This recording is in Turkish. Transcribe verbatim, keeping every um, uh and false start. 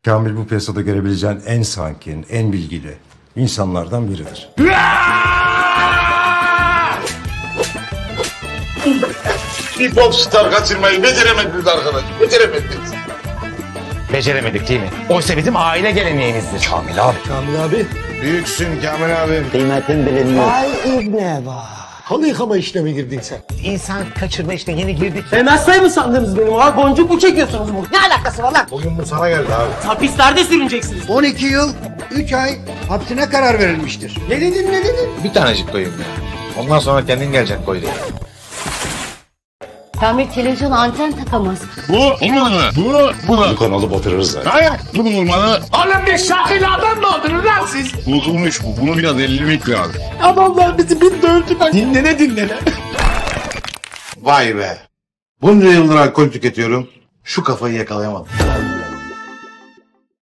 Kamil bu piyasada görebileceğin en sakin, en bilgili insanlardan biridir. Bir popstar kaçırmayı beceremediniz arkadaş. Beceremediniz. Beceremedik değil mi? Oysa bizim aile geleneğimizdir. Kamil abi. Kamil abi. Büyüksün Kamil abi. Kıymetin bilinmiyor. Ay İbne bak. Halı yıkama işine mi girdin sen? İnsan kaçırma işte yeni girdik. E mesai mi sandınız benim ha? Boncuk mu çekiyorsunuz bu? Ne alakası var lan? Bugün bu sana geldi abi. Hapislerde sürüneceksiniz. on iki yıl üç ay hapsine karar verilmiştir. Ne dedin ne dedin? Bir tanecik koyayım ya. Ondan sonra kendin gelecek koy diye. Kamil televizyon anten takamaz. Bu olmadı. Bu, bu da. Bu kanalı batırırız zaten. Hayır, bu da olmadı. Oğlum bir şakil adam mı oldunuz lan siz? Bozulmuş bu. Bunu biraz ellemek lazım. Adamlar bizi bir dövdüler. Dinlene dinlene. Vay be. Bunca yıldır alkol tüketiyorum. Şu kafayı yakalayamadım.